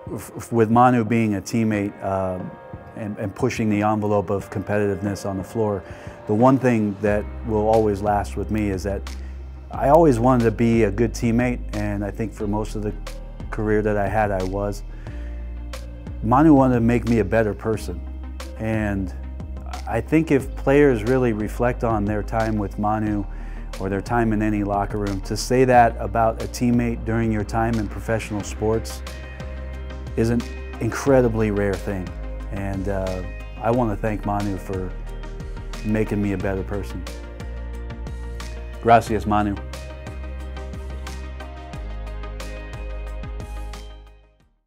with Manu being a teammate and pushing the envelope of competitiveness on the floor, the one thing that will always last with me is that I always wanted to be a good teammate, and I think for most of the career that I had, I was. Manu wanted to make me a better person, and I think if players really reflect on their time with Manu or their time in any locker room, to say that about a teammate during your time in professional sports is an incredibly rare thing. And I want to thank Manu for making me a better person. Gracias, Manu.